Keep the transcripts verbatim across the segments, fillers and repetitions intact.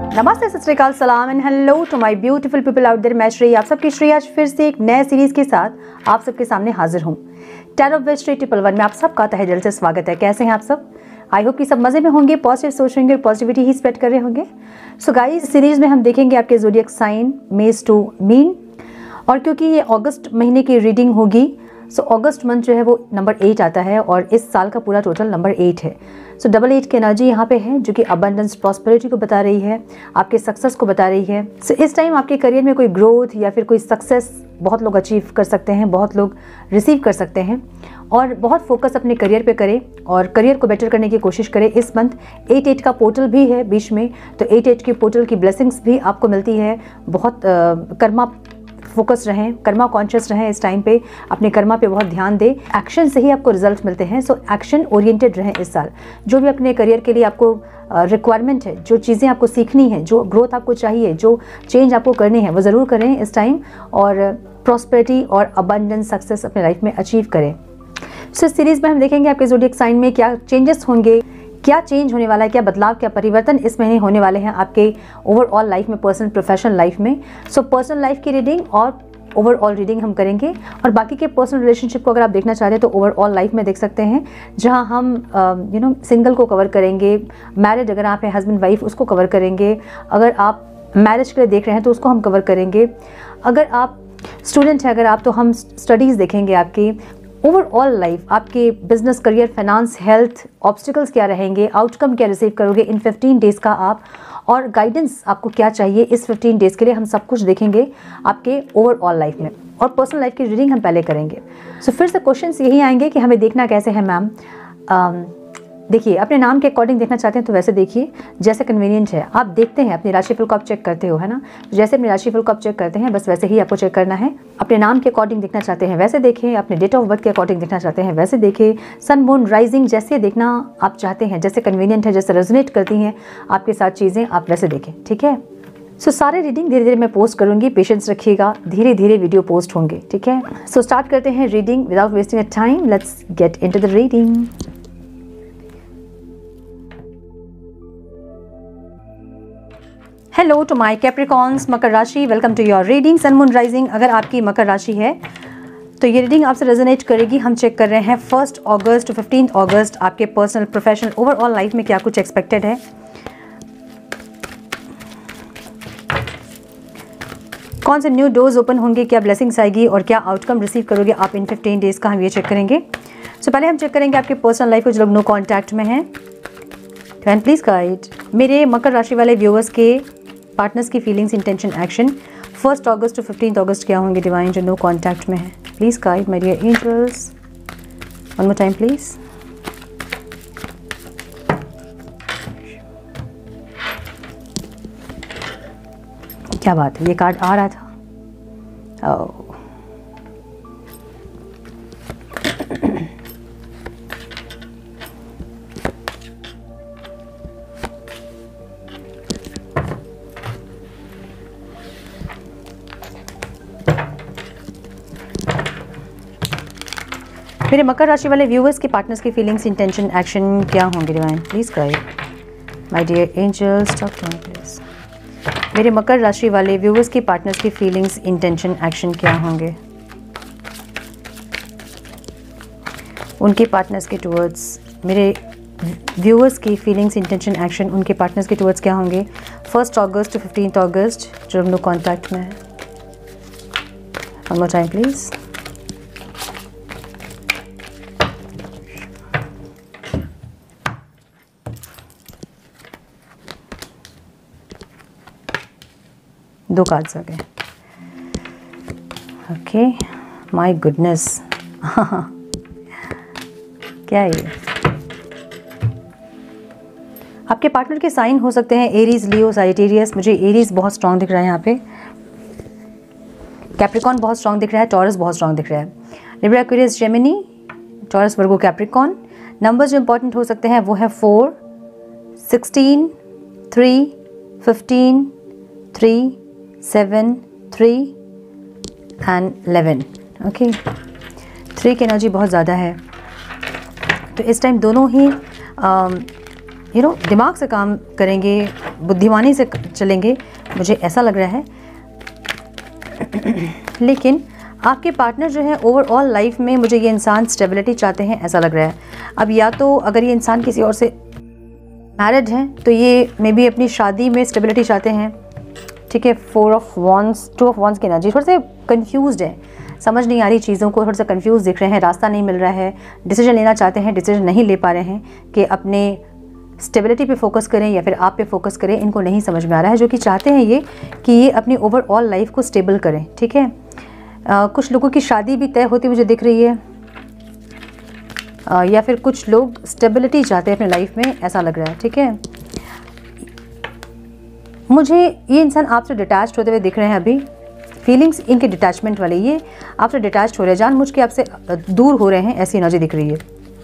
नमस्ते, सत श्री अकाल, सलाम and hello to my beautiful people out there. मैं श्रेया, आप सबकी श्रेया आज फिर से एक नए सीरीज के साथ आप सबके सामने हाजिर हूँ। Tarot of west triple one में आप सबका तहे दिल से स्वागत है। कैसे हैं आप सब? आई होप कि सब मजे में होंगे, पॉजिटिव सोच होंगे और पॉजिटिविटी ही स्प्रेड कर रहे होंगे। सो गाइस, सीरीज में हम देखेंगे आपके ज़ोडिएक साइन मेष टू मीन, और क्योंकि ये अगस्त महीने की रीडिंग होगी, सो अगस्त मंथ जो है वो नंबर एट आता है और इस साल का पूरा टोटल नंबर एट है। सो डबल एट की एनर्जी यहाँ पे है जो कि अबंडेंस प्रॉस्पेरिटी को बता रही है, आपके सक्सेस को बता रही है। सो so, इस टाइम आपके करियर में कोई ग्रोथ या फिर कोई सक्सेस बहुत लोग अचीव कर सकते हैं, बहुत लोग रिसीव कर सकते हैं, और बहुत फोकस अपने करियर पे करें और करियर को बेटर करने की कोशिश करें। इस मंथ एट एट का पोर्टल भी है बीच में, तो एट एट की पोर्टल की ब्लेसिंग्स भी आपको मिलती है। बहुत आ, कर्मा फोकस रहें, कर्मा कॉन्शियस रहें इस टाइम पे, अपने कर्मा पे बहुत ध्यान दें। एक्शन से ही आपको रिजल्ट मिलते हैं, सो एक्शन ओरिएंटेड रहें इस साल। जो भी अपने करियर के लिए आपको रिक्वायरमेंट है, जो चीज़ें आपको सीखनी है, जो ग्रोथ आपको चाहिए, जो चेंज आपको करनी है, वो ज़रूर करें इस टाइम, और प्रॉस्पेरिटी और अबंडेंस सक्सेस अपने लाइफ में अचीव करें। सो इस सीरीज़ में हम देखेंगे आपके ज़ोडिएक साइन में क्या चेंजेस होंगे, क्या चेंज होने वाला है, क्या बदलाव, क्या परिवर्तन इस महीने होने वाले हैं आपके ओवरऑल लाइफ में, पर्सनल प्रोफेशनल लाइफ में। सो पर्सनल लाइफ की रीडिंग और ओवरऑल रीडिंग हम करेंगे, और बाकी के पर्सनल रिलेशनशिप को अगर आप देखना चाहते हैं तो ओवरऑल लाइफ में देख सकते हैं, जहां हम यू नो सिंगल को कवर करेंगे, मैरिड अगर आप हैं हस्बैंड वाइफ उसको कवर करेंगे, अगर आप मैरिज के लिए देख रहे हैं तो उसको हम कवर करेंगे, अगर आप स्टूडेंट हैं अगर आप तो हम स्टडीज़ देखेंगे आपकी। ओवरऑल लाइफ आपके business, career, finance, health, obstacles क्या रहेंगे, आउटकम क्या रिसीव करोगे इन फिफ्टीन डेज़ का आप, और गाइडेंस आपको क्या चाहिए इस फिफ्टीन डेज़ के लिए, हम सब कुछ देखेंगे आपके ओवरऑल लाइफ में। और पर्सनल लाइफ की रीडिंग हम पहले करेंगे। सो so, फिर से क्वेश्चंस यही आएंगे कि हमें देखना कैसे है मैम। देखिए, अपने नाम के अकॉर्डिंग देखना चाहते हैं तो वैसे देखिए, जैसे कन्वीनियंट है। आप देखते हैं अपनी राशिफल को आप चेक करते हो, है ना, जैसे अपनी राशिफल को आप चेक करते हैं बस वैसे ही आपको चेक करना है। अपने नाम के अकॉर्डिंग देखना चाहते हैं वैसे देखें, अपने डेट ऑफ बर्थ के अकॉर्डिंग देखना चाहते हैं वैसे देखें, सन मून राइजिंग जैसे देखना आप चाहते हैं, जैसे कन्वीनियंट है, जैसे रेजोनेट करती हैं आपके साथ चीज़ें, आप वैसे देखें, ठीक है। सो so, सारे रीडिंग धीरे धीरे मैं पोस्ट करूंगी, पेशेंस रखिएगा, धीरे धीरे वीडियो पोस्ट होंगे, ठीक है। सो स्टार्ट करते हैं reading without wasting a time. Let's get into the reading. Hello to my capricorns, मकर राशि, welcome to your reading sun moon rising. अगर आपकी मकर राशि है तो ये रीडिंग आपसे रेजोनेट करेगी। हम चेक कर रहे हैं first August to fifteen August आपके पर्सनल, प्रोफेशनल, ओवरऑल लाइफ में क्या कुछ एक्सपेक्टेड है। कौन से न्यू डोर्स ओपन होंगे, क्या ब्लेसिंग्स आएगी और क्या आउटकम रिसीव करोगे आप इन फिफ्टीन डेज़ का, हम ये चेक करेंगे। सो so, पहले हम चेक करेंगे आपके पर्सनल लाइफ को, जो लोग नो कॉन्टैक्ट में हैं। कैन प्लीज़ गाइड मेरे मकर राशि वाले व्यूअर्स के पार्टनर्स की feelings, intention, action first August to fifteen August क्या होंगे डिवाइन, जो नो कॉन्टैक्ट में है। Please guide my dear angels, one more time please. क्या बात है, ये कार्ड आ रहा था। ओह, मेरे मकर राशि वाले व्यूअर्स के पार्टनर्स की फीलिंग्स, इंटेंशन, एक्शन क्या होंगे divine, please guide my dear angels, talk to me please. मेरे मकर राशि वाले व्यूअर्स के पार्टनर्स की फीलिंग्स, इंटेंशन, एक्शन क्या होंगे उनके पार्टनर्स के टुवर्ड्स, मेरे व्यूअर्स की फीलिंग्स, इंटेंशन, एक्शन उनके पार्टनर्स के टुवर्ड्स क्या होंगे first August to fifteen August जो नो कॉन्टैक्ट में है। One more time please. दो कार्ड्स आ गए। ओके, माय गुडनेस, क्या है ये? आपके पार्टनर के साइन हो सकते हैं एरीज, लियो, साजिटेरियस। मुझे एरीज बहुत स्ट्रांग दिख रहा है यहाँ पे, कैप्रिकॉन बहुत स्ट्रांग दिख रहा है, टॉरस बहुत स्ट्रांग दिख रहा है, Libra, Aquarius, Gemini, Taurus, Virgo, Capricorn. Number जो इंपॉर्टेंट हो सकते हैं वो है four, sixteen, three, fifteen, three, seven, three and eleven. Okay, three की एनर्जी बहुत ज़्यादा है, तो इस टाइम दोनों ही यू नो दिमाग से काम करेंगे, बुद्धिमानी से चलेंगे, मुझे ऐसा लग रहा है। लेकिन आपके पार्टनर जो है ओवरऑल लाइफ में मुझे ये इंसान स्टेबिलिटी चाहते हैं, ऐसा लग रहा है। अब या तो अगर ये इंसान किसी और से मैरिड हैं तो ये मे बी अपनी शादी में स्टेबिलिटी चाहते हैं, ठीक है। Four of wands, two of wands की एनर्जी, थोड़े से कंफ्यूज्ड है, समझ नहीं आ रही चीज़ों को, थोड़ा सा कंफ्यूज दिख रहे हैं, रास्ता नहीं मिल रहा है, डिसीजन लेना चाहते हैं, डिसीजन नहीं ले पा रहे हैं कि अपने स्टेबिलिटी पे फोकस करें या फिर आप पे फोकस करें, इनको नहीं समझ में आ रहा है। जो कि चाहते हैं ये कि ये अपनी ओवरऑल लाइफ को स्टेबल करें, ठीक है। आ, कुछ लोगों की शादी भी तय होती मुझे दिख रही है, आ, या फिर कुछ लोग स्टेबिलिटी चाहते हैं अपनी लाइफ में, ऐसा लग रहा है, ठीक है। मुझे ये इंसान आपसे डिटैच्ड होते हुए दिख रहे हैं अभी, फीलिंग्स इनके डिटैचमेंट वाले, ये आपसे डिटैच्ड हो रहे हैं, जानबूझ के आपसे दूर हो रहे हैं, ऐसी एनर्जी दिख रही है।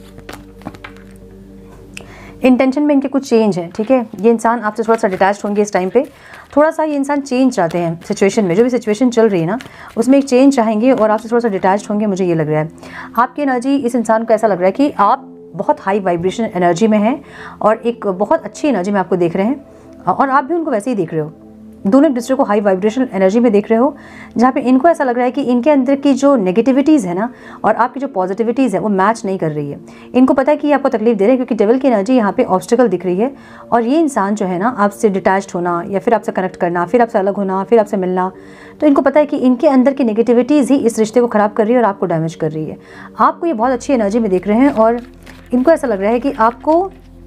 इंटेंशन में इनके कुछ चेंज है, ठीक है। ये इंसान आपसे थोड़ा सा डिटैच्ड होंगे इस टाइम पे, थोड़ा सा ये इंसान चेंज चाहते हैं सिचुएशन में, जो भी सिचुएशन चल रही है ना उसमें एक चेंज चाहेंगे और आपसे थोड़ा सा डिटैच्ड होंगे, मुझे ये लग रहा है। आपकी एनर्जी इस इंसान को ऐसा लग रहा है कि आप बहुत हाई वाइब्रेशन एनर्जी में हैं और एक बहुत अच्छी एनर्जी में आपको देख रहे हैं, और आप भी उनको वैसे ही देख रहे हो। दोनों एक दूसरे को हाई वाइब्रेशनल एनर्जी में देख रहे हो, जहाँ पे इनको ऐसा लग रहा है कि इनके अंदर की जो नेगेटिविटीज़ है ना और आपकी जो पॉजिटिविटीज़ है वो मैच नहीं कर रही है। इनको पता है कि ये आपको तकलीफ दे रहे हैं, क्योंकि डेविल की एनर्जी यहाँ पे ऑब्स्टिकल दिख रही है। और ये इंसान जो है ना आपसे डिटैच्ड होना या फिर आपसे कनेक्ट करना, फिर आपसे अलग होना, फिर आपसे मिलना, तो इनको पता है कि इनके अंदर की नेगेटिविटीज़ ही इस रिश्ते को ख़राब कर रही है और आपको डैमेज कर रही है। आपको ये बहुत अच्छी एनर्जी में देख रहे हैं और इनको ऐसा लग रहा है कि आपको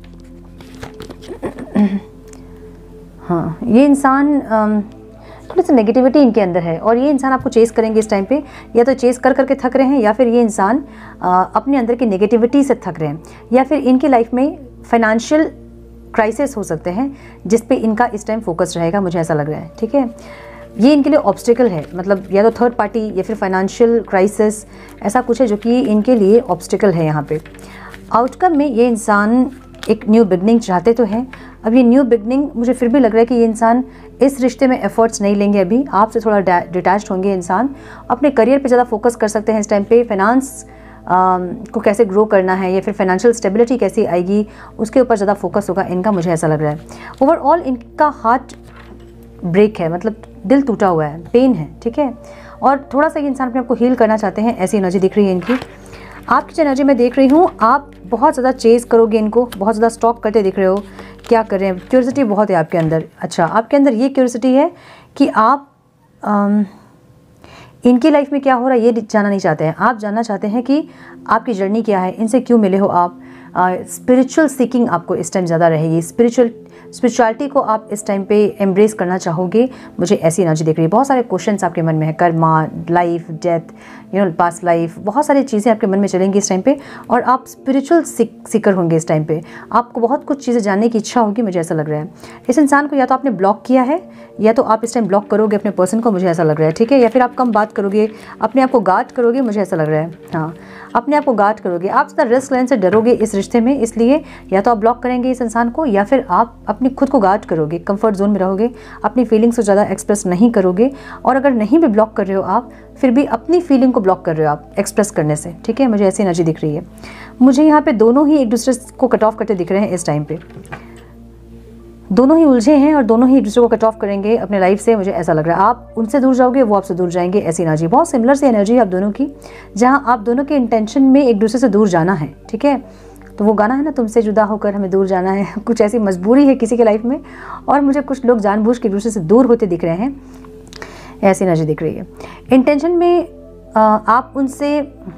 हाँ, ये इंसान थोड़ी सी नेगेटिविटी इनके अंदर है और ये इंसान आपको चेस करेंगे इस टाइम पे, या तो चेस कर करके थक रहे हैं या फिर ये इंसान आ, अपने अंदर की नेगेटिविटी से थक रहे हैं, या फिर इनकी लाइफ में फाइनेंशियल क्राइसिस हो सकते हैं जिस पे इनका इस टाइम फोकस रहेगा, मुझे ऐसा लग रहा है, ठीक है। ये इनके लिए ऑब्स्टिकल है, मतलब या तो थर्ड पार्टी या फिर फाइनेंशियल क्राइसिस, ऐसा कुछ है जो कि इनके लिए ऑब्स्टिकल है यहाँ पे। आउटकम में ये इंसान एक न्यू बिगनिंग चाहते तो हैं। अब ये न्यू बिगनिंग मुझे फिर भी लग रहा है कि ये इंसान इस रिश्ते में एफर्ट्स नहीं लेंगे, अभी आपसे थोड़ा डिटैच्ड होंगे इंसान, अपने करियर पे ज़्यादा फोकस कर सकते हैं इस टाइम पे। फाइनेंस को कैसे ग्रो करना है या फिर फाइनेंशियल स्टेबिलिटी कैसी आएगी उसके ऊपर ज़्यादा फोकस होगा इनका, मुझे ऐसा लग रहा है। ओवरऑल इनका हार्ट ब्रेक है, मतलब दिल टूटा हुआ है, पेन है, ठीक है। और थोड़ा सा ये इंसान अपने आप को हील करना चाहते हैं, ऐसी एनर्जी दिख रही है इनकी। आपकी जो एनर्जी मैं देख रही हूँ, आप बहुत ज़्यादा चेज़ करोगे इनको, बहुत ज़्यादा स्टॉक करते दिख रहे हो, क्या करें, क्यूरियोसिटी बहुत है आपके अंदर। अच्छा, आपके अंदर ये क्यूरियोसिटी है कि आप आम, इनकी लाइफ में क्या हो रहा है ये जानना नहीं चाहते हैं, आप जानना चाहते हैं कि आपकी जर्नी क्या है, इनसे क्यों मिले हो आप। स्पिरिचुअल सीकिंग आपको इस टाइम ज़्यादा रहेगी, स्पिरिचुअल स्पिरिचुअलिटी को आप इस टाइम पे एम्ब्रेस करना चाहोगे, मुझे ऐसी एनर्जी दिख रही है। बहुत सारे क्वेश्चंस आपके मन में है, karma, life, death, you know past life, बहुत सारी चीज़ें आपके मन में चलेंगी इस टाइम पे, और आप स्पिरिचुअल सीकर होंगे इस टाइम पे। आपको बहुत कुछ चीज़ें जानने की इच्छा होगी, मुझे ऐसा लग रहा है। इस इंसान को या तो आपने ब्लॉक किया है या तो आप इस टाइम ब्लॉक करोगे अपने पर्सन को, मुझे ऐसा लग रहा है, ठीक है। या फिर आप कम बात करोगे, अपने आप को गार्ड करोगे, मुझे ऐसा लग रहा है। हाँ, अपने आप को गार्ड करोगे, आप ज़्यादा रिस्क लेने से डरोगे इस रिश्ते में, इसलिए या तो आप ब्लॉक करेंगे इस इंसान को या फिर आप अपनी खुद को गार्ड करोगे, कंफर्ट जोन में रहोगे, अपनी फीलिंग्स को ज़्यादा एक्सप्रेस नहीं करोगे। और अगर नहीं भी ब्लॉक कर रहे हो आप, फिर भी अपनी फीलिंग को ब्लॉक कर रहे हो आप एक्सप्रेस करने से, ठीक है। मुझे ऐसी एनर्जी दिख रही है। मुझे यहाँ पे दोनों ही एक दूसरे को कट ऑफ करते दिख रहे हैं इस टाइम पे, दोनों ही उलझे हैं और दोनों ही एक दूसरे को कट ऑफ करेंगे अपने लाइफ से, मुझे ऐसा लग रहा है। आप उनसे दूर जाओगे, वो आपसे दूर जाएंगे, ऐसी एनर्जी, बहुत सिमिलर सी एनर्जी है आप दोनों की, जहाँ आप दोनों के इंटेंशन में एक दूसरे से दूर जाना है, ठीक है। तो वो गाना है ना, तुमसे जुदा होकर हमें दूर जाना है, कुछ ऐसी मजबूरी है किसी के लाइफ में, और मुझे कुछ लोग जानबूझ के एक दूसरे से दूर होते दिख रहे हैं, ऐसी एनर्जी दिख रही है। इंटेंशन में आ, आप उनसे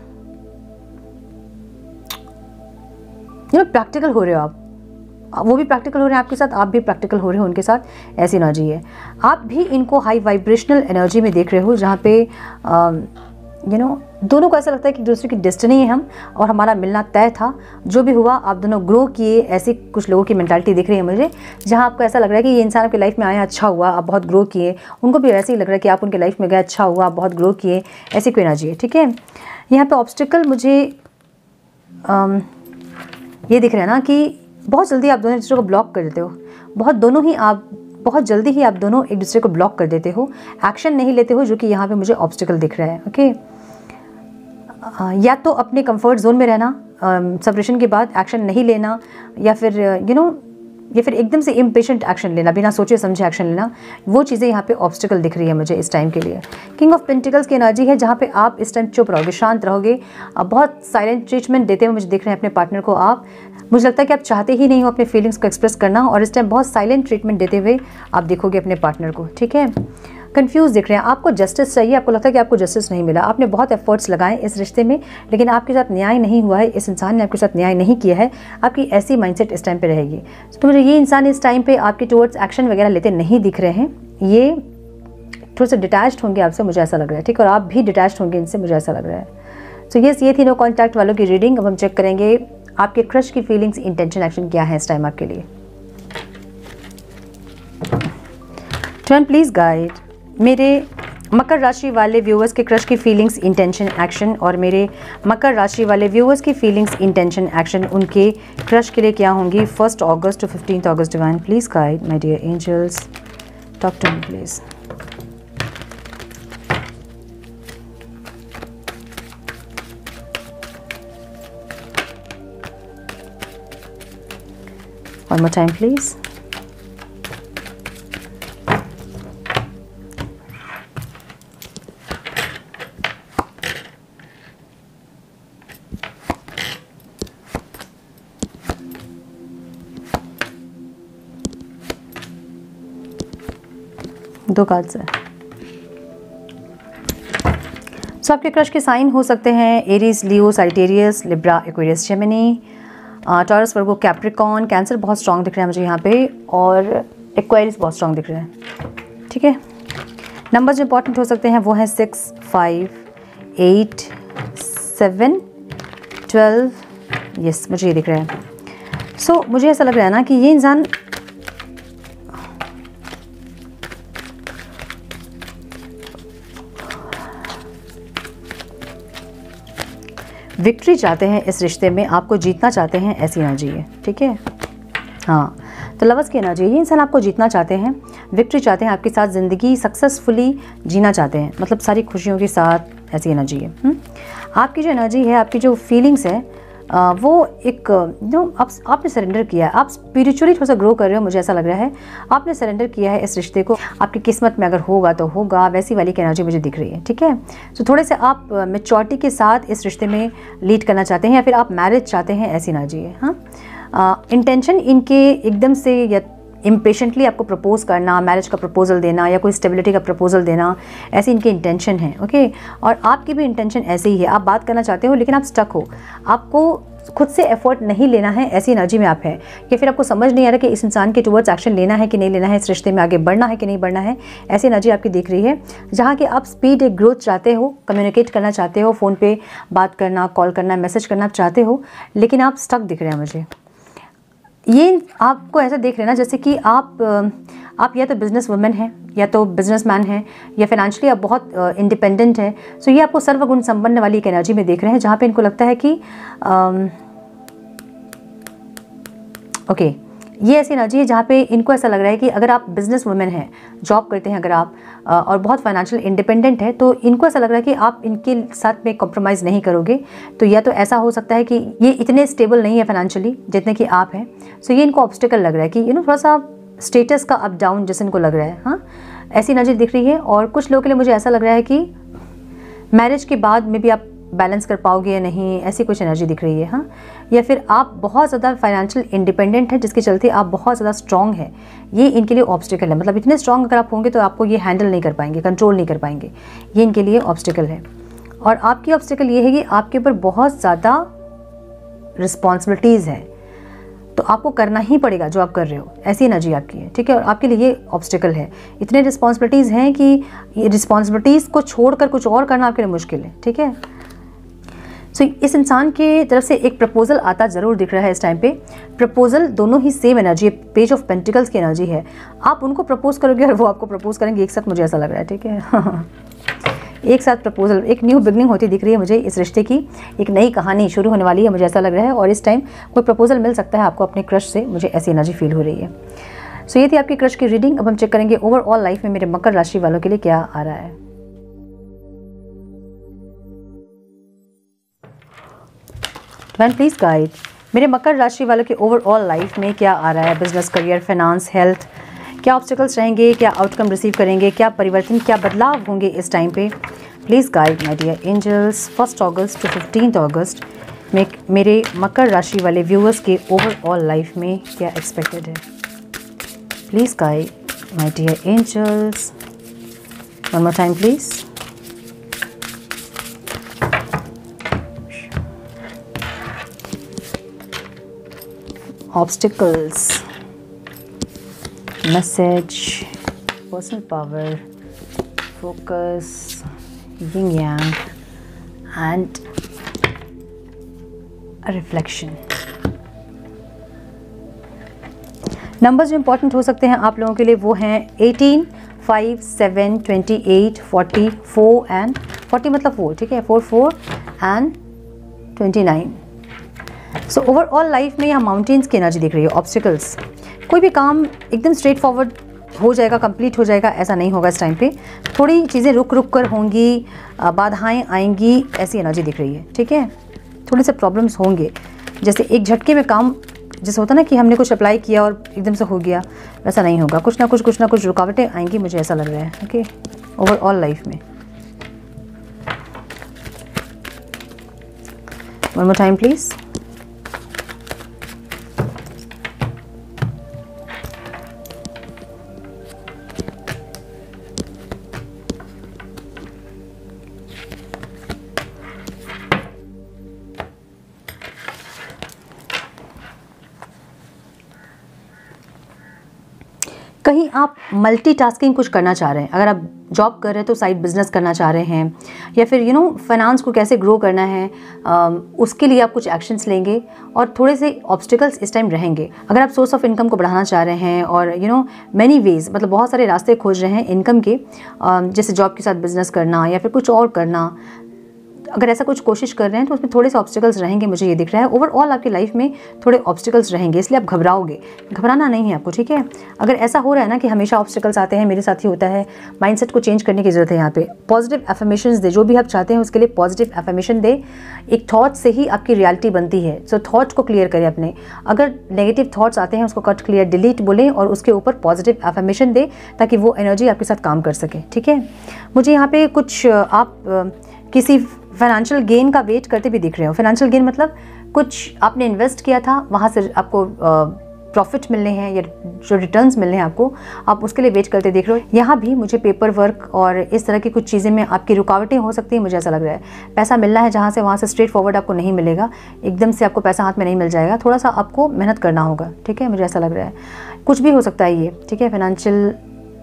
यू नो प्रैक्टिकल हो रहे हो, आप वो भी प्रैक्टिकल हो रहे हैं आपके साथ, आप भी प्रैक्टिकल हो रहे हो उनके साथ, ऐसी एनर्जी है। आप भी इनको हाई वाइब्रेशनल एनर्जी में देख रहे हो, जहाँ पे यू नो दोनों को ऐसा लगता है कि दूसरे की डेस्टिनी है हम, और हमारा मिलना तय था, जो भी हुआ आप दोनों ग्रो किए, ऐसी कुछ लोगों की मेंटालिटी दिख रही है मुझे, जहाँ आपको ऐसा लग रहा है कि ये इंसान आपकी लाइफ में आया, अच्छा हुआ, आप बहुत ग्रो किए, उनको भी वैसे ही लग रहा है कि आप उनके लाइफ में गए, अच्छा हुआ, आप बहुत ग्रो किए, ऐसी कोई एनर्जी है, ठीक है। यहाँ पे ऑब्स्टिकल मुझे आम, ये दिख रहा है ना कि बहुत जल्दी आप दोनों एक दूसरे को ब्लॉक कर देते हो, बहुत दोनों ही आप बहुत जल्दी ही आप दोनों एक दूसरे को ब्लॉक कर देते हो, एक्शन नहीं लेते हो, जो कि यहाँ पे मुझे ऑब्स्टिकल दिख रहा है, ओके। या तो अपने कंफर्ट जोन में रहना, सेपरेशन के बाद एक्शन नहीं लेना, या फिर यू नो या फिर एकदम से इम्पेशेंट एक्शन लेना, बिना सोचे समझे एक्शन लेना, वो चीज़ें यहाँ पे ऑब्स्टिकल दिख रही है मुझे इस टाइम के लिए। किंग ऑफ पेंटिकल्स की एनर्जी है जहाँ पे आप इस टाइम चुप रहोगे, शांत रहोगे, बहुत साइलेंट ट्रीटमेंट देते हुए मुझे दिख रहे हैं अपने पार्टनर को आप। मुझे लगता है कि आप चाहते ही नहीं हो अपने फीलिंग्स को एक्सप्रेस करना, और इस टाइम बहुत साइलेंट ट्रीटमेंट देते हुए आप देखोगे अपने पार्टनर को, ठीक है। कंफ्यूज दिख रहे हैं, आपको जस्टिस चाहिए, आपको लगता है कि आपको जस्टिस नहीं मिला, आपने बहुत एफर्ट्स लगाए इस रिश्ते में लेकिन आपके साथ न्याय नहीं हुआ है, इस इंसान ने आपके साथ न्याय नहीं किया है, आपकी ऐसी माइंडसेट इस टाइम पे रहेगी। तो मुझे ये इंसान इस टाइम पे आपके टुवर्ड्स एक्शन वगैरह लेते नहीं दिख रहे हैं, ये थोड़े से डिटैच्ड होंगे आपसे, मुझे ऐसा लग रहा है, ठीक है, और आप भी डिटैच्ड होंगे इनसे, मुझे ऐसा लग रहा है। सो so, यस, ये थी नो कॉन्टैक्ट वालों की रीडिंग। अब हम चेक करेंगे आपके क्रश की फीलिंग्स, इंटेंशन, एक्शन क्या है इस टाइम आपके लिए। ट्वेन प्लीज गाइड मेरे मकर राशि वाले व्यूअर्स के क्रश की फीलिंग्स, इंटेंशन, एक्शन, और मेरे मकर राशि वाले व्यूअर्स की फीलिंग्स, इंटेंशन, एक्शन उनके क्रश के लिए क्या होंगी first August to fifteen August. Divine please guide my dear angels, talk to me please. One more time, please. दो कार्ड्स है। सो आपके क्रश के साइन हो सकते हैं Aries, Leo, Sagittarius, Libra, Aquarius, Gemini, Taurus, Virgo, Capricorn, Cancer बहुत strong दिख रहा है मुझे यहाँ पे, और एक्वेरियस बहुत स्ट्रॉन्ग दिख रहा है, ठीक है। नंबर्स जो इंपॉर्टेंट हो सकते हैं वो हैं six, five, eight, seven, twelve, yes मुझे ये दिख रहा है। सो so, मुझे ऐसा लग रहा है ना कि ये इंसान विक्ट्री चाहते हैं इस रिश्ते में, आपको जीतना चाहते हैं, ऐसी एनर्जी है, ठीक है। हाँ, तो लवर्स की एनर्जी है, ये इंसान आपको जीतना चाहते हैं, विक्ट्री चाहते हैं, आपके साथ ज़िंदगी सक्सेसफुली जीना चाहते हैं, मतलब सारी खुशियों के साथ, ऐसी एनर्जी है। हुँ? आपकी जो एनर्जी है, आपकी जो फीलिंग्स है, आ, वो एक जो आप आपने सरेंडर किया है, आप स्पिरिचुअली थोड़ा सा ग्रो कर रहे हो, मुझे ऐसा लग रहा है आपने सरेंडर किया है इस रिश्ते को, आपकी किस्मत में अगर होगा तो होगा, वैसी वाली की एनर्जी मुझे दिख रही है, ठीक है। तो थोड़े से आप मैच्योरिटी के साथ इस रिश्ते में लीड करना चाहते हैं, या फिर आप मैरिज चाहते हैं, ऐसी एनर्जी है। हाँ, इंटेंशन इनके एकदम से या इम्पेशेंटली आपको प्रपोज करना, मैरिज का प्रपोजल देना, या कोई स्टेबिलिटी का प्रपोजल देना, ऐसी इनकी इंटेंशन है, ओके। और आपकी भी इंटेंशन ऐसे ही है, आप बात करना चाहते हो लेकिन आप स्टक हो, आपको खुद से एफर्ट नहीं लेना है, ऐसी एनर्जी में आप है, या फिर आपको समझ नहीं आ रहा कि इस इंसान के टुवर्ड्स एक्शन लेना है कि नहीं लेना है, इस रिश्ते में आगे बढ़ना है कि नहीं बढ़ना है, ऐसी एनर्जी आपकी दिख रही है, जहाँ कि आप स्पीड, एक ग्रोथ चाहते हो, कम्युनिकेट करना चाहते हो, फ़ोन पे बात करना, कॉल करना, मैसेज करना चाहते हो, लेकिन आप स्टक दिख रहे हैं मुझे। ये आपको ऐसा देख रहे हैं ना जैसे कि आप आप या तो बिजनेस वुमेन हैं, या तो बिजनेसमैन हैं, या फाइनेंशियली आप बहुत इंडिपेंडेंट हैं। सो ये आपको सर्वगुण संपन्न वाली एक एनर्जी में देख रहे हैं, जहाँ पे इनको लगता है कि ओके okay, ये ऐसी एनर्जी है जहाँ पे इनको ऐसा लग रहा है कि अगर आप बिजनेस वुमेन हैं, जॉब करते हैं अगर आप, और बहुत फाइनेंशियल इंडिपेंडेंट है, तो इनको ऐसा लग रहा है कि आप इनके साथ में कॉम्प्रोमाइज़ नहीं करोगे। तो या तो ऐसा हो सकता है कि ये इतने स्टेबल नहीं है फाइनेंशियली जितने कि आप हैं, सो ये इनको ऑब्स्टिकल लग रहा है कि यू नो थोड़ा सा स्टेटस का अप डाउन जैसे इनको लग रहा है। हाँ, ऐसी एनर्जी दिख रही है। और कुछ लोगों के लिए मुझे ऐसा लग रहा है कि मैरिज के बाद में भी आप बैलेंस कर पाओगे या नहीं, ऐसी कुछ एनर्जी दिख रही है। हाँ, या फिर आप बहुत ज़्यादा फाइनेंशियल इंडिपेंडेंट है, जिसके चलते आप बहुत ज़्यादा स्ट्रॉन्ग है, ये इनके लिए ऑब्स्टिकल है। मतलब इतने स्ट्रॉन्ग अगर आप होंगे तो आपको ये हैंडल नहीं कर पाएंगे, कंट्रोल नहीं कर पाएंगे, ये इनके लिए ऑब्स्टिकल है। और आपकी ऑब्स्टिकल ये है कि आपके ऊपर बहुत ज़्यादा रिस्पॉन्सिबिलिटीज़ हैं, तो आपको करना ही पड़ेगा जो आप कर रहे हो, ऐसी एनर्जी आपकी है, ठीक है। और आपके लिए ये ऑब्स्टिकल है, इतने रिस्पॉन्सिबिलिटीज़ हैं कि ये रिस्पॉन्सिबिलिटीज़ को छोड़कर कुछ और करना आपके लिए मुश्किल है, ठीक है। सो so, इस इंसान के तरफ से एक प्रपोजल आता ज़रूर दिख रहा है इस टाइम पे। प्रपोजल दोनों ही सेम एनर्जी है, पेज ऑफ पेंटिकल्स की एनर्जी है। आप उनको प्रपोज करोगे और वो आपको प्रपोज करेंगे एक साथ, मुझे ऐसा लग रहा है, ठीक है। एक साथ प्रपोजल, एक न्यू बिगनिंग होती दिख रही है मुझे इस रिश्ते की, एक नई कहानी शुरू होने वाली है, मुझे ऐसा लग रहा है। और इस टाइम कोई प्रपोजल मिल सकता है आपको अपने क्रश से, मुझे ऐसी एनर्जी फील हो रही है। सो so, ये थी आपकी क्रश की रीडिंग। अब हम चेक करेंगे ओवरऑल लाइफ में मेरे मकर राशि वालों के लिए क्या आ रहा है। Divine, please guide मेरे मकर राशि वालों की ओवरऑल लाइफ में क्या आ रहा है, बिजनेस, करियर, फाइनेंस, हेल्थ, क्या ऑब्स्टिकल्स रहेंगे, क्या आउटकम रिसीव करेंगे, क्या परिवर्तन, क्या बदलाव होंगे इस टाइम पे। Please guide my dear angels. First August to fifteen August में मेरे मकर राशि वाले व्यूअर्स के ओवरऑल लाइफ में क्या एक्सपेक्टेड है। Please guide my dear angels. One more time please. obstacles, message, personal power, focus, yin yang and a reflection। Numbers जो इंपॉर्टेंट हो सकते हैं आप लोगों के लिए वो हैं eighteen, five, seven, twenty eight, forty, four and forty मतलब फोर, ठीक है, four, four and twenty nine. So overall life में यहाँ माउंटेन्स की एनर्जी दिख रही है, ऑब्स्टिकल्स। कोई भी काम एकदम स्ट्रेट फॉरवर्ड हो जाएगा, कंप्लीट हो जाएगा, ऐसा नहीं होगा इस टाइम पे। थोड़ी चीज़ें रुक रुक कर होंगी, बाधाएं आएंगी, ऐसी एनर्जी दिख रही है, ठीक है। थोड़े से प्रॉब्लम्स होंगे, जैसे एक झटके में काम, जैसे होता ना कि हमने कुछ अप्लाई किया और एकदम से हो गया, वैसा नहीं होगा। कुछ ना कुछ कुछ ना कुछ रुकावटें आएंगी, मुझे ऐसा लग रहा है, ओके, ओवरऑल लाइफ में। One more time please. कहीं आप मल्टीटास्किंग कुछ करना चाह रहे हैं। अगर आप जॉब कर रहे हैं तो साइड बिजनेस करना चाह रहे हैं, या फिर यू नो फाइनेंस को कैसे ग्रो करना है, आ, उसके लिए आप कुछ एक्शंस लेंगे और थोड़े से ऑब्स्टिकल्स इस टाइम रहेंगे। अगर आप सोर्स ऑफ इनकम को बढ़ाना चाह रहे हैं और यू नो मैनी वेज, मतलब बहुत सारे रास्ते खोज रहे हैं इनकम के, आ, जैसे जॉब के साथ बिजनेस करना या फिर कुछ और करना, अगर ऐसा कुछ कोशिश कर रहे हैं तो उसमें थोड़े से ऑब्स्टिकल्स रहेंगे, मुझे ये दिख रहा है। ओवरऑल आपकी लाइफ में थोड़े ऑब्स्टिकल्स रहेंगे, इसलिए आप घबराओगे, घबराना नहीं है आपको, ठीक है। अगर ऐसा हो रहा है ना कि हमेशा ऑब्स्टिकल्स आते हैं, मेरे साथ ही होता है, माइंडसेट को चेंज करने की ज़रूरत है यहाँ पे। पॉजिटिव एफर्मेशंस दे, जो भी आप चाहते हैं उसके लिए पॉजिटिव एफर्मेशन दे। एक थॉट से ही आपकी रियलिटी बनती है, सो थॉट्स को क्लियर करें अपने। अगर नेगेटिव थॉट्स आते हैं उसको कट, क्लियर, डिलीट बोलें और उसके ऊपर पॉजिटिव एफर्मेशन दे, ताकि वो एनर्जी आपके साथ काम कर सके, ठीक है। मुझे यहाँ पे कुछ आप किसी फाइनेंशियल गेन का वेट करते भी दिख रहे हो। फाइनेंशियल गेन मतलब कुछ आपने इन्वेस्ट किया था, वहाँ से आपको प्रॉफिट मिलने हैं या जो रिटर्न्स मिलने हैं आपको, आप उसके लिए वेट करते दिख रहे हो। यहाँ भी मुझे पेपर वर्क और इस तरह की कुछ चीज़ें में आपकी रुकावटें हो सकती हैं, मुझे ऐसा लग रहा है। पैसा मिलना है जहाँ से, वहाँ से स्ट्रेट फॉरवर्ड आपको नहीं मिलेगा, एकदम से आपको पैसा हाथ में नहीं मिल जाएगा, थोड़ा सा आपको मेहनत करना होगा, ठीक है, मुझे ऐसा लग रहा है। कुछ भी हो सकता है ये, ठीक है। फाइनेंशियल,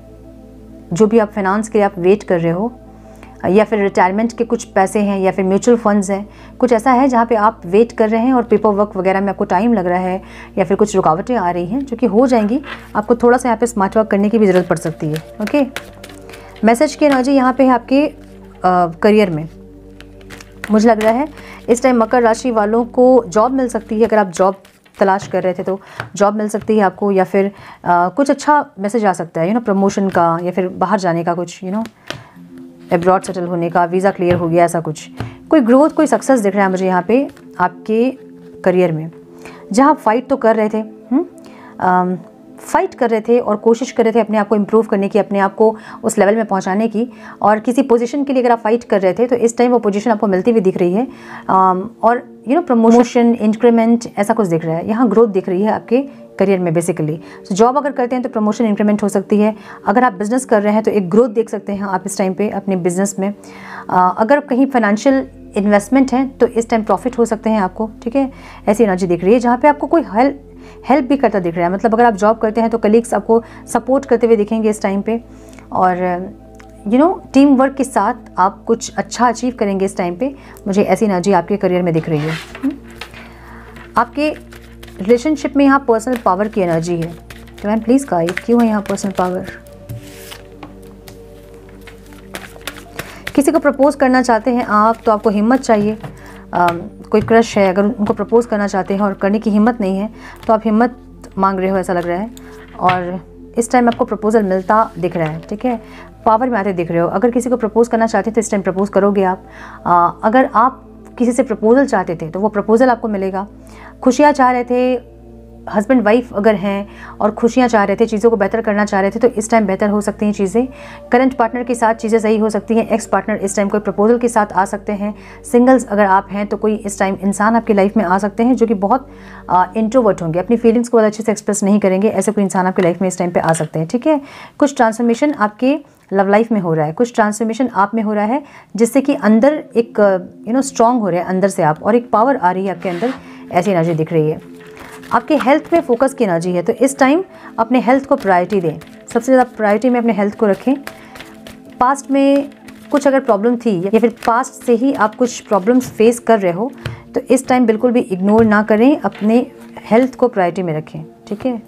जो भी आप फाइनेंस के लिए आप वेट कर रहे हो, या फिर रिटायरमेंट के कुछ पैसे हैं, या फिर म्यूचुअल फंड्स हैं, कुछ ऐसा है जहाँ पे आप वेट कर रहे हैं और पेपर वर्क वगैरह में आपको टाइम लग रहा है, या फिर कुछ रुकावटें आ रही हैं जो कि हो जाएंगी। आपको थोड़ा सा यहाँ पे स्मार्ट वर्क करने की भी ज़रूरत पड़ सकती है, ओके। मैसेज की एनर्जी यहाँ पे है आपके करियर में, मुझे लग रहा है इस टाइम मकर राशि वालों को जॉब मिल सकती है। अगर आप जॉब तलाश कर रहे थे तो जॉब मिल सकती है आपको, या फिर आ, कुछ अच्छा मैसेज आ सकता है, यू नो प्रमोशन का, या फिर बाहर जाने का, कुछ यू नो एब्रॉड सेटल होने का, वीज़ा क्लियर हो गया, ऐसा कुछ, कोई ग्रोथ, कोई सक्सेस दिख रहा है मुझे यहाँ पे आपके करियर में। जहाँ आप फाइट तो कर रहे थे, हुँ? फाइट कर रहे थे और कोशिश कर रहे थे अपने आप को इम्प्रूव करने की, अपने आप को उस लेवल में पहुँचाने की, और किसी पोजीशन के लिए अगर आप फाइट कर रहे थे तो इस टाइम वो पोजीशन आपको मिलती हुई दिख रही है, और यू नो प्रमोशन, इंक्रीमेंट, ऐसा कुछ दिख रहा है। यहाँ ग्रोथ दिख रही है आपके करियर में बेसिकली। तो जॉब अगर करते हैं तो प्रमोशन, इंक्रीमेंट हो सकती है। अगर आप बिजनेस कर रहे हैं तो एक ग्रोथ देख सकते हैं आप इस टाइम पे अपने बिजनेस में। आ, अगर कहीं फाइनेंशियल इन्वेस्टमेंट है तो इस टाइम प्रॉफिट हो सकते हैं आपको, ठीक है। ऐसी एनर्जी दिख रही है जहाँ पे आपको कोई हेल्प हेल्प भी करता दिख रहा है। मतलब अगर आप जॉब करते हैं तो कलीग्स आपको सपोर्ट करते हुए दिखेंगे इस टाइम पे, और यू नो टीम वर्क के साथ आप कुछ अच्छा अचीव करेंगे इस टाइम पे। मुझे ऐसी एनर्जी आपके करियर में दिख रही है। हुँ? आपके रिलेशनशिप में यहाँ पर्सनल पावर की एनर्जी है। तो मैम प्लीज़ गाइड, क्यों है यहाँ पर्सनल पावर? किसी को प्रपोज करना चाहते हैं आप तो आपको हिम्मत चाहिए। आ, कोई क्रश है, अगर उनको प्रपोज करना चाहते हैं और करने की हिम्मत नहीं है तो आप हिम्मत मांग रहे हो, ऐसा लग रहा है। और इस टाइम आपको प्रपोजल मिलता दिख रहा है, ठीक है, पावर में आते दिख रहे हो। अगर किसी को प्रपोज करना चाहते हैं तो इस टाइम प्रपोज करोगे आप। आ, अगर आप किसी से प्रपोजल चाहते थे तो वो प्रपोजल आपको मिलेगा। खुशियाँ चाह रहे थे, हस्बैंड वाइफ अगर हैं और खुशियाँ चाह रहे थे, चीज़ों को बेहतर करना चाह रहे थे, तो इस टाइम बेहतर हो सकती हैं चीज़ें। करंट पार्टनर के साथ चीज़ें सही हो सकती हैं। एक्स पार्टनर इस टाइम कोई प्रपोजल के साथ आ सकते हैं। सिंगल्स अगर आप हैं तो कोई इस टाइम इंसान आपकी लाइफ में आ सकते हैं जो कि बहुत इंट्रोवर्ट होंगे, अपनी फीलिंग्स को बहुत अच्छे से एक्सप्रेस नहीं करेंगे। ऐसे कोई इंसान आपकी लाइफ में इस टाइम पे आ सकते हैं, ठीक है। कुछ ट्रांसफॉर्मेशन आपके लव लाइफ में हो रहा है, कुछ ट्रांसफॉर्मेशन आप में हो रहा है, जिससे कि अंदर एक यू नो स्ट्रांग हो रहे हैं अंदर से आप, और एक पावर आ रही है आपके अंदर, ऐसी एनर्जी दिख रही है। आपके हेल्थ में फोकस की एनर्जी है, तो इस टाइम अपने हेल्थ को प्रायोरिटी दें। सबसे ज़्यादा प्रायोरिटी में अपने हेल्थ को रखें। पास्ट में कुछ अगर प्रॉब्लम थी या फिर पास्ट से ही आप कुछ प्रॉब्लम्स फेस कर रहे हो, तो इस टाइम बिल्कुल भी इग्नोर ना करें, अपने हेल्थ को प्रायोरिटी में रखें, ठीक है।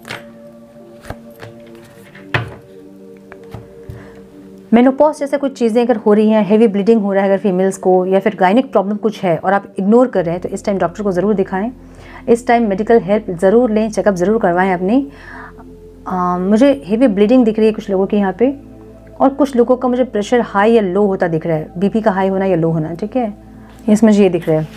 मेनोपॉज जैसे कुछ चीज़ें अगर हो रही हैं, हेवी ब्लीडिंग हो रहा है अगर फीमेल्स को, या फिर गायनिक प्रॉब्लम कुछ है और आप इग्नोर कर रहे हैं, तो इस टाइम डॉक्टर को ज़रूर दिखाएं। इस टाइम मेडिकल हेल्प ज़रूर लें, चेकअप ज़रूर करवाएं अपनी। आ, मुझे हेवी ब्लीडिंग दिख रही है कुछ लोगों की यहाँ पे, और कुछ लोगों का मुझे प्रेशर हाई या लो होता दिख रहा है, बीपी का हाई होना या लो होना, ठीक है। इसमें ये दिख रहा है।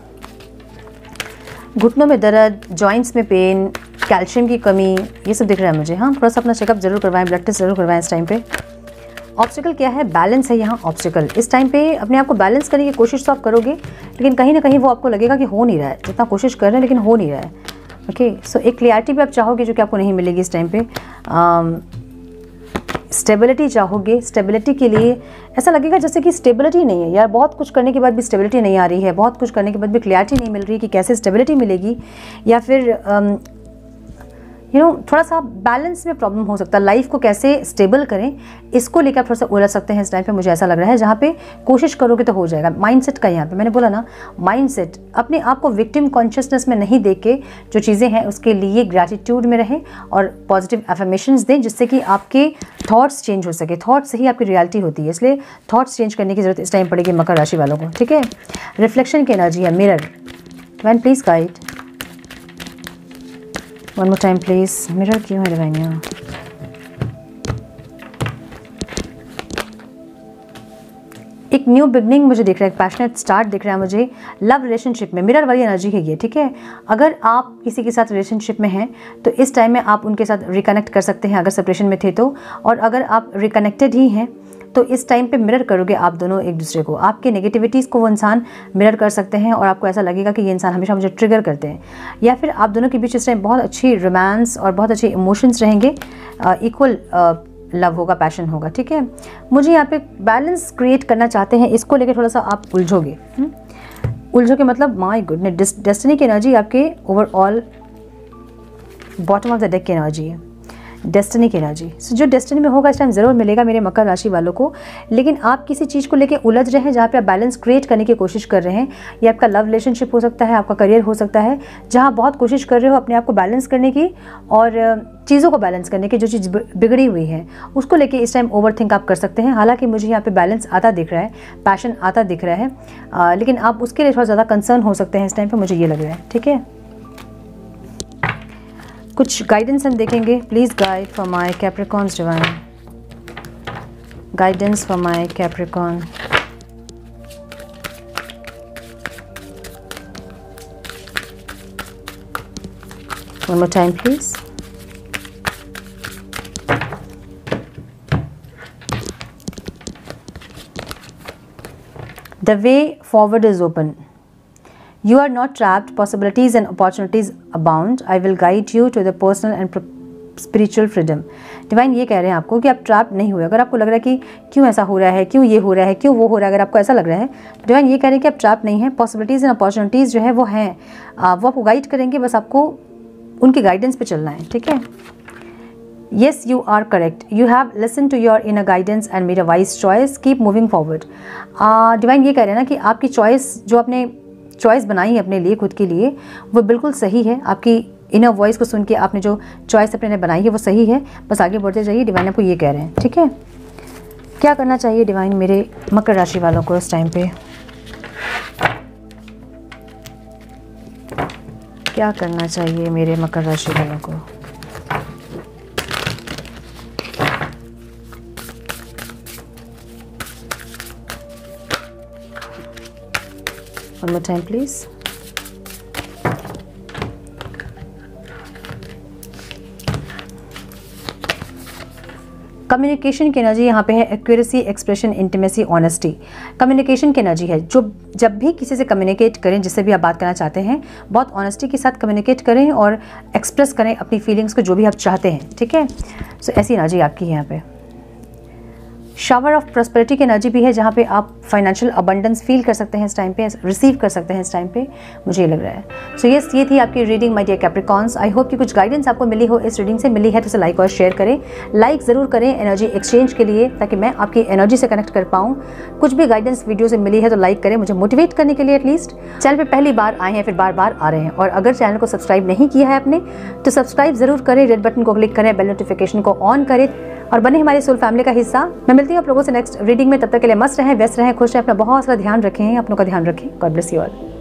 घुटनों में दर्द, जॉइंट्स में पेन, कैल्शियम की कमी, ये सब दिख रहा है मुझे। हाँ, थोड़ा सा अपना चेकअप ज़रूर करवाएं, ब्लड टेस्ट ज़रूर करवाएं इस टाइम पे। ऑब्स्टिकल क्या है? बैलेंस है यहाँ ऑब्स्टिकल। इस टाइम पे अपने आप को बैलेंस करने की कोशिश तो आप करोगे, लेकिन कहीं ना कहीं वो आपको लगेगा कि हो नहीं रहा है, जितना कोशिश कर रहे हैं लेकिन हो नहीं रहा है। ओके, सो एक क्लियरिटी भी आप चाहोगे जो कि आपको नहीं मिलेगी इस टाइम पे। स्टेबिलिटी चाहोगे, स्टेबिलिटी के लिए ऐसा लगेगा जैसे कि स्टेबिलिटी नहीं है यार, बहुत कुछ करने के बाद भी स्टेबिलिटी नहीं आ रही है, बहुत कुछ करने के बाद भी क्लियरिटी नहीं मिल रही कि कैसे स्टेबिलिटी मिलेगी, या फिर um, यू नो थोड़ा सा बैलेंस में प्रॉब्लम हो सकता है। लाइफ को कैसे स्टेबल करें, इसको लेकर आप थोड़ा सा उलझ सकते हैं इस टाइम पे, मुझे ऐसा लग रहा है। जहाँ पे कोशिश करोगे तो हो जाएगा। माइंडसेट का यहाँ पे मैंने बोला ना, माइंडसेट, अपने आप को विक्टिम कॉन्शियसनेस में नहीं देख के जो चीज़ें हैं उसके लिए ग्रैटिट्यूड में रहें और पॉजिटिव अफर्मेशंस दें, जिससे कि आपके थॉट्स चेंज हो सके। थॉट्स से ही आपकी रियलिटी होती है, इसलिए थॉट्स चेंज करने की जरूरत इस टाइम पड़ेगी मकर राशि वालों को, ठीक है। रिफ्लेक्शन की एनर्जी है, mirror. Divine please guide one more time please. Mirror क्यों है डिवाइन यहाँ? एक न्यू बिगनिंग मुझे दिख रहा है, एक पैशनेट स्टार्ट दिख रहा है मुझे लव रिलेशनशिप में। मिरर वाली एनर्जी है ये, ठीक है। अगर आप किसी के साथ रिलेशनशिप में हैं तो इस टाइम में आप उनके साथ रिकनेक्ट कर सकते हैं अगर सेपरेशन में थे तो, और अगर आप रिकनेक्टेड ही हैं तो इस टाइम पे मिरर करोगे आप दोनों एक दूसरे को। आपके नेगेटिविटीज़ को वो इंसान मिरर कर सकते हैं और आपको ऐसा लगेगा कि ये इंसान हमेशा मुझे ट्रिगर करते हैं, या फिर आप दोनों के बीच इस टाइम बहुत अच्छी रोमांस और बहुत अच्छे इमोशंस रहेंगे, इक्वल लव होगा, पैशन होगा, ठीक है। मुझे यहाँ पे बैलेंस क्रिएट करना चाहते हैं, इसको लेकर थोड़ा सा आप उलझोगे। उलझोगे मतलब माय गुडनेस, डेस्टिनी की एनर्जी आपके overall bottom of the deck की एनर्जी है, डेस्टिनी की एनर्जी। सो जो डेस्टिनी में होगा इस टाइम ज़रूर मिलेगा मेरे मकर राशि वालों को। लेकिन आप किसी चीज़ को लेके उलझ रहे हैं जहाँ पे आप बैलेंस क्रिएट करने की कोशिश कर रहे हैं। ये आपका लव रिलेशनशिप हो सकता है, आपका करियर हो सकता है, जहाँ बहुत कोशिश कर रहे हो अपने आप को बैलेंस करने की और चीज़ों को बैलेंस करने की। जो चीज़ बिगड़ी हुई है उसको लेके इस टाइम ओवर थिंक आप कर सकते हैं। हालांकि मुझे यहाँ पे बैलेंस आता दिख रहा है, पैशन आता दिख रहा है, आ, लेकिन आप उसके लिए थोड़ा ज़्यादा कंसर्न हो सकते हैं इस टाइम पर, मुझे ये लग रहा है, ठीक है। कुछ गाइडेंस हम देखेंगे। Please guide for my Capricorns divine, guidance for my Capricorn. One more time please. The way forward is open, you are not trapped, possibilities and opportunities abound, I will guide you to the personal and spiritual freedom। Divine ये कह रहे हैं आपको कि आप trap नहीं हुए। अगर आपको लग रहा है कि क्यों ऐसा हो रहा है, क्यों ये हो रहा है, क्यों वो हो रहा है, अगर आपको ऐसा लग रहा है, डिवाइन ये कह रहे हैं कि आप ट्रैप नहीं हैं। पॉसिबिलिटीज़ एंड अपॉर्चुनिटीज़ जो है वो हैं, वो आपको गाइड करेंगे, बस आपको उनके गाइडेंस पे चलना है, ठीक है। Yes, you are correct. You have listened to your inner guidance and made a wise choice. Keep moving forward। Divine ये कह रहे हैं ना कि आपकी चॉइस, जो आपने चॉइस बनाई है अपने लिए, खुद के लिए, वो बिल्कुल सही है। आपकी इनर वॉइस को सुन के आपने जो चॉइस अपने बनाई है वो सही है, बस आगे बढ़ते जाइए। डिवाइन आपको ये कह रहे हैं, ठीक है। क्या करना चाहिए डिवाइन मेरे मकर राशि वालों को इस टाइम पे? क्या करना चाहिए मेरे मकर राशि वालों को? one more time please. Communication की एनर्जी यहाँ पे है accuracy, expression, intimacy, honesty. Communication की एनर्जी है, जो जब भी किसी से कम्युनिकेट करें, जिससे भी आप बात करना चाहते हैं, बहुत ऑनेस्टी के साथ कम्युनिकेट करें और एक्सप्रेस करें अपनी फीलिंग्स को, जो भी आप चाहते हैं, ठीक है। सो so, ऐसी एनर्जी आपकी है यहाँ पे। शावर ऑफ प्रॉस्पेरिटी की एनर्जी भी है, जहाँ पे आप फाइनेंशियल अबंडेंस फील कर सकते हैं इस टाइम पे, रिसीव कर सकते हैं इस टाइम पे, मुझे ये लग रहा है। सो so, यस yes, ये थी आपकी reading my dear Capricorns. I hope कि कुछ गाइडेंस आपको मिली हो, इस रीडिंग से मिली है तो इसे लाइक और शेयर करें। लाइक ज़रूर करें एनर्जी एक्सचेंज के लिए, ताकि मैं आपकी एनर्जी से कनेक्ट कर पाऊँ। कुछ भी गाइडेंस वीडियो से मिली है तो लाइक करें, मुझे मोटिवेट करने के लिए एटलीस्ट। चैनल पर पहली बार आए हैं, फिर बार बार आ रहे हैं, और अगर चैनल को सब्सक्राइब नहीं किया है आपने तो सब्सक्राइब ज़रूर करें, रेड बटन को क्लिक करें, बेल नोटिफिकेशन को ऑन करें और बने हमारे सोल फैमिली का हिस्सा। मैं मिलती हूँ आप लोगों से नेक्स्ट रीडिंग में, तब तक के लिए मस्त रहें, व्यस्त रहें, खुश रहें, अपना बहुत सारा ध्यान रखें, अपनों का ध्यान रखें। God bless you all.